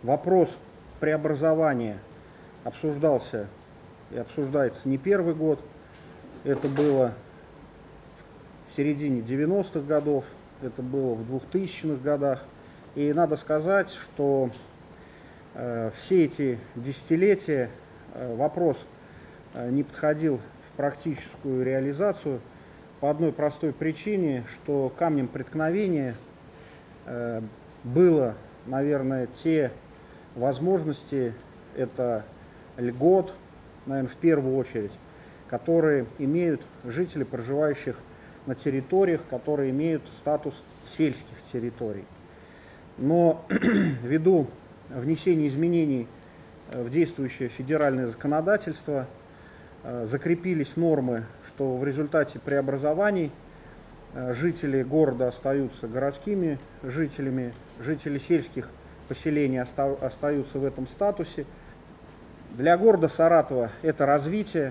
Вопрос преобразования обсуждался и обсуждается не первый год. Это было в середине 90-х годов, это было в 2000-х годах. И надо сказать, что все эти десятилетия вопрос не подходил в практическую реализацию по одной простой причине, что камнем преткновения было, наверное, те возможности, это льгот, наверное, в первую очередь, которые имеют жители, проживающих на территориях, которые имеют статус сельских территорий. Но ввиду внесения изменений в действующее федеральное законодательство закрепились нормы, что в результате преобразований жители города остаются городскими жителями, жители сельских поселений остаются в этом статусе. Для города Саратова это развитие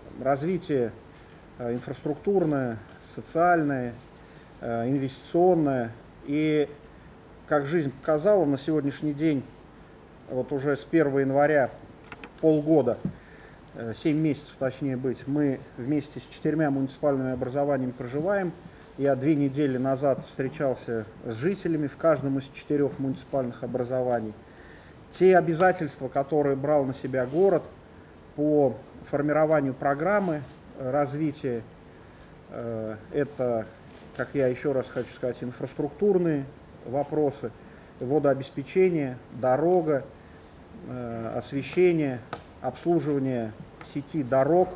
инфраструктурное, социальное, инвестиционное. И, как жизнь показала, на сегодняшний день, вот уже с 1 января полгода, 7 месяцев точнее быть, мы вместе с 4 муниципальными образованиями проживаем. Я 2 недели назад встречался с жителями в каждом из 4 муниципальных образований. Те обязательства, которые брал на себя город по формированию программы развития, это, как я еще раз хочу сказать, инфраструктурные вопросы, водообеспечение, дорога, освещение, обслуживание сети дорог,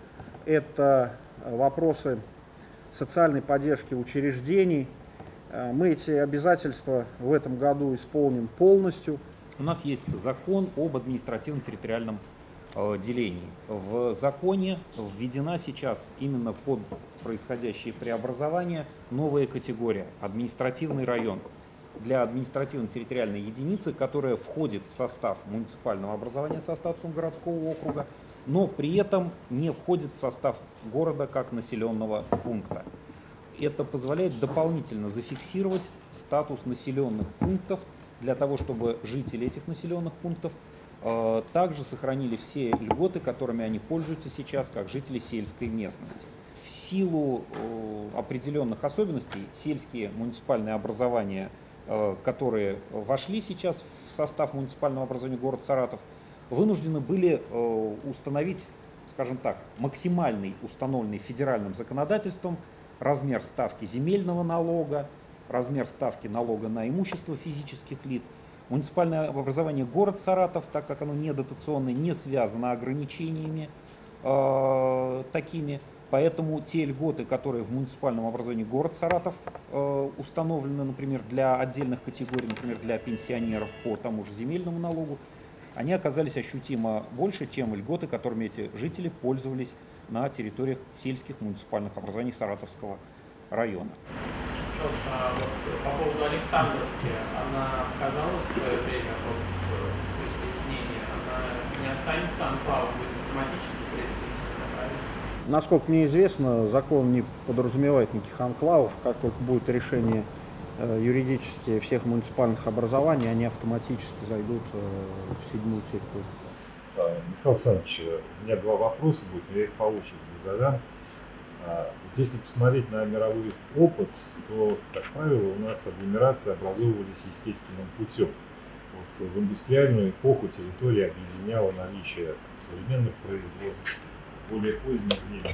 это вопросы социальной поддержки учреждений. Мы эти обязательства в этом году исполним полностью. У нас есть закон об административно-территориальном делении. В законе введена сейчас именно под происходящие преобразования новая категория – административный район. Для административно-территориальной единицы, которая входит в состав муниципального образования со статусом городского округа, но при этом не входит в состав города как населенного пункта. Это позволяет дополнительно зафиксировать статус населенных пунктов для того, чтобы жители этих населенных пунктов также сохранили все льготы, которыми они пользуются сейчас, как жители сельской местности. В силу определенных особенностей сельские муниципальные образования, которые вошли сейчас в состав муниципального образования города Саратов, вынуждены были установить, скажем так, максимальный установленный федеральным законодательством размер ставки земельного налога, размер ставки налога на имущество физических лиц. Муниципальное образование город Саратов, так как оно не дотационное, не связано ограничениями такими. Поэтому те льготы, которые в муниципальном образовании город Саратов установлены, например, для отдельных категорий, например, для пенсионеров по тому же земельному налогу, они оказались ощутимо больше, чем льготы, которыми эти жители пользовались на территориях сельских муниципальных образований Саратовского района. Вот, по поводу Александровки, она отказалась в свое время от присоединения, она не останется анклавом, будет автоматически присоединена, правильно? Насколько мне известно, закон не подразумевает никаких анклавов. Как только будет решение юридически всех муниципальных образований, они автоматически зайдут в 7-ю территорию. Михаил Александрович, у меня 2 вопроса будет, но я их по очереди задам. Вот если посмотреть на мировой опыт, то, как правило, у нас агломерации образовывались естественным путем. Вот в индустриальную эпоху территория объединяла наличие современных производств, более позднее время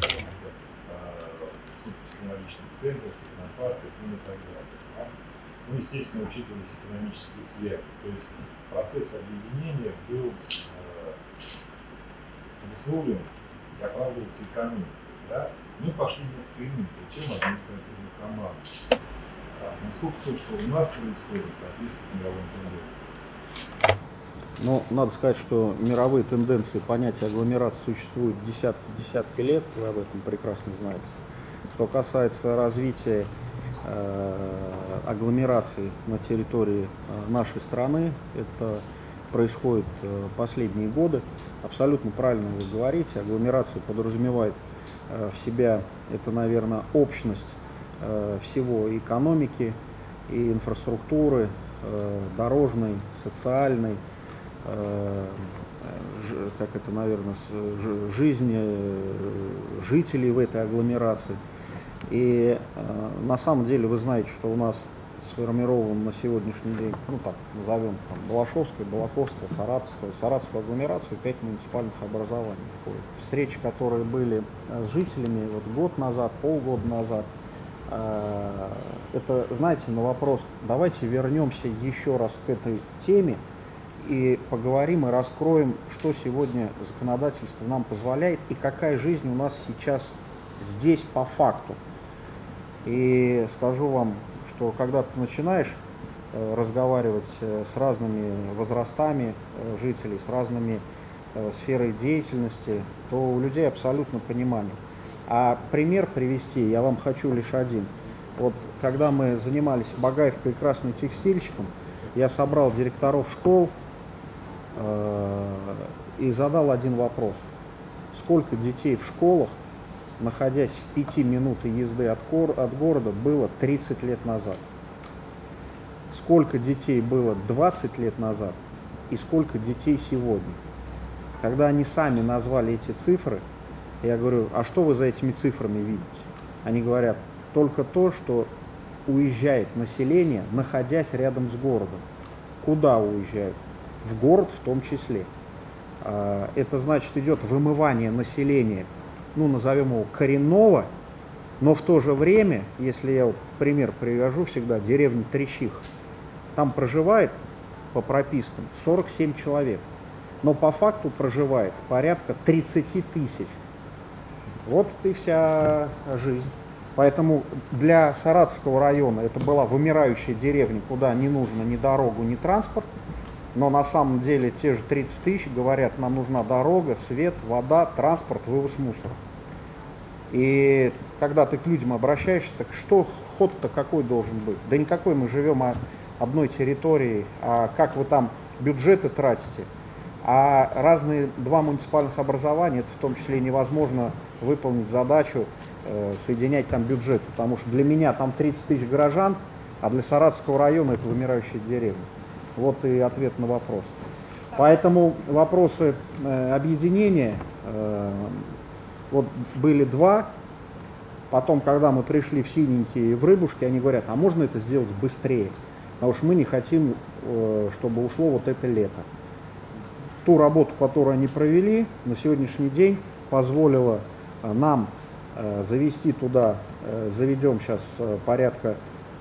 технологичных центров, технопарков и так далее. Ну, естественно, учитывались экономические связи. То есть процесс объединения был обусловлен и оправдывался экономикой. Да? Мы пошли несколько иным путем административной команды. Насколько то, что у нас происходит, соответствует мировым тенденциям? Ну, надо сказать, что мировые тенденции, понятия агломерации существуют десятки лет, вы об этом прекрасно знаете. Что касается развития агломераций на территории нашей страны, это происходит последние годы. Абсолютно правильно вы говорите, агломерация подразумевает в себя, это, наверное, общность всего экономики, и инфраструктуры, дорожной, социальной, как это, наверное, жизни жителей в этой агломерации. И на самом деле вы знаете, что у нас сформирован на сегодняшний день, ну так назовем, там, Балашовская, Балаковская, Саратовскую агломерацию, 5 муниципальных образований входит. Встречи, которые были с жителями вот год назад, полгода назад, это, знаете, на вопрос, давайте вернемся еще раз к этой теме и поговорим и раскроем, что сегодня законодательство нам позволяет и какая жизнь у нас сейчас здесь по факту. И скажу вам, что когда ты начинаешь разговаривать с разными возрастами жителей, с разными сферой деятельности, то у людей абсолютно понимание. А пример привести я вам хочу лишь один. Вот когда мы занимались Багаевкой и Красным текстильщиком, я собрал директоров школ и задал один вопрос. Сколько детей в школах, находясь в 5 минутах езды от города, было 30 лет назад? Сколько детей было 20 лет назад и сколько детей сегодня? Когда они сами назвали эти цифры, я говорю, а что вы за этими цифрами видите? Они говорят, только то, что уезжает население, находясь рядом с городом. Куда уезжают? В город в том числе. Это значит, идет вымывание населения, ну, назовем его коренного, но в то же время, если я вот пример привожу всегда, деревня Трещих, там проживает по пропискам 47 человек, но по факту проживает порядка 30 тысяч. Вот и вся жизнь. Поэтому для Саратовского района это была вымирающая деревня, куда не нужно ни дорогу, ни транспорт. Но на самом деле те же 30 тысяч говорят, нам нужна дорога, свет, вода, транспорт, вывоз мусора. И когда ты к людям обращаешься, так что ход-то какой должен быть? Да никакой, мы живем одной территории, а как вы там бюджеты тратите? А разные два муниципальных образования, это в том числе невозможно выполнить задачу соединять там бюджеты, потому что для меня там 30 тысяч горожан, а для Саратовского района это вымирающая деревня. Вот и ответ на вопрос. Поэтому вопросы объединения, вот были два, потом, когда мы пришли в Синенькие и в Рыбушки, они говорят, а можно это сделать быстрее, потому что мы не хотим, чтобы ушло вот это лето. Ту работу, которую они провели, на сегодняшний день позволила нам завести туда, заведем сейчас порядка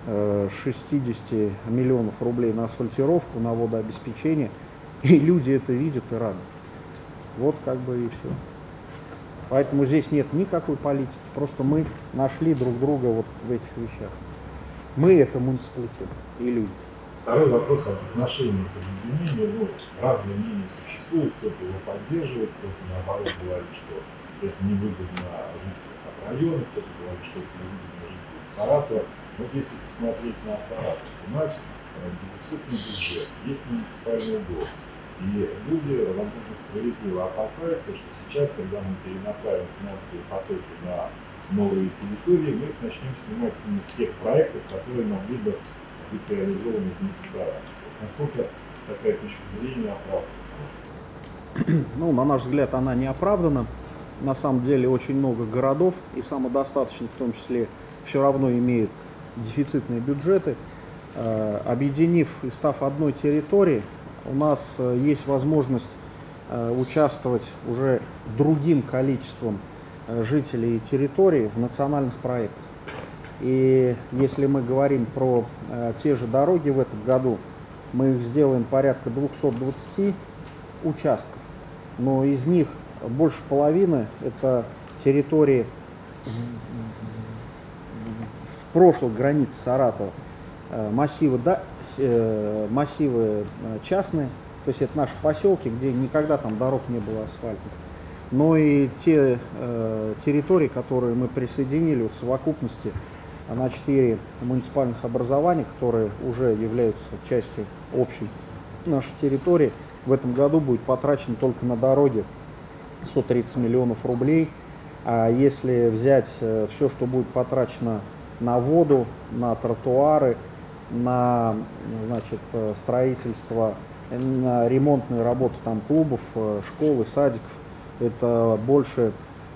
60 миллионов рублей на асфальтировку, на водообеспечение, и люди это видят и рады. Вот как бы и все. Поэтому здесь нет никакой политики, просто мы нашли друг друга вот в этих вещах. Мы это муниципалитет и люди. Второй вопрос об отношении к объединению. Ну, разные мнения существуют, кто-то его поддерживает, кто-то наоборот говорит, что это невыгодно жителям района, кто-то говорит, что это невыгодно жителям Саратова. Вот если посмотреть на Саратов, у нас дефицитный бюджет, есть муниципальный долг. И люди, возможно, справедливо опасаются, что сейчас, когда мы перенаправим финансовые потоки на новые территории, мы их начнем снимать именно с тех проектов, которые могли бы быть реализованы здесь в Саратове. Насколько такая точка зрения оправдана? Ну, на наш взгляд, она не оправдана. На самом деле очень много городов, и самодостаточных в том числе, все равно имеют дефицитные бюджеты. Объединив и став одной территорией, у нас есть возможность участвовать уже другим количеством жителей территории в национальных проектах. И если мы говорим про те же дороги в этом году, мы их сделаем порядка 220 участков, но из них больше половины это территории в прошлых границ Саратова, массивы частные, то есть это наши поселки, где никогда там дорог не было асфальтных. Но и те территории, которые мы присоединили вот, в совокупности на 4 муниципальных образования, которые уже являются частью общей нашей территории, в этом году будет потрачено только на дороги 130 миллионов рублей. А если взять все, что будет потрачено на воду, на тротуары, на, значит, строительство, на ремонтные работы там клубов, школ и садиков. Это больше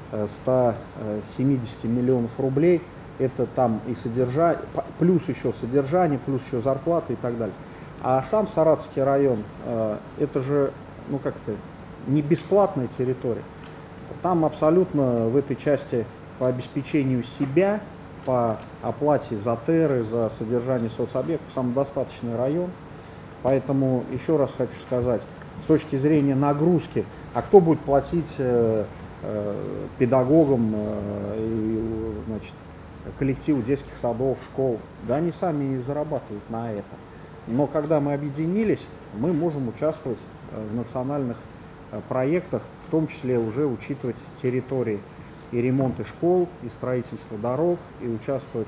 170 миллионов рублей. Это там и содержание, плюс еще содержание, плюс еще зарплаты и так далее. А сам Саратовский район, это же, ну как-то, не бесплатная территория. Там абсолютно в этой части по обеспечению себя, по оплате за теры, за содержание соцобъектов самодостаточный район. Поэтому еще раз хочу сказать, с точки зрения нагрузки, а кто будет платить педагогам и, значит, коллективу детских садов, школ? Да они сами и зарабатывают на это. Но когда мы объединились, мы можем участвовать в национальных проектах, в том числе уже учитывать территории и ремонты школ, и строительство дорог, и участвовать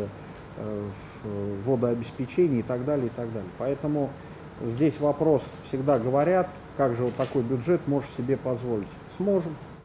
в водообеспечении и так далее, и так далее. Поэтому здесь вопрос, всегда говорят, как же вот такой бюджет можешь себе позволить. Сможем.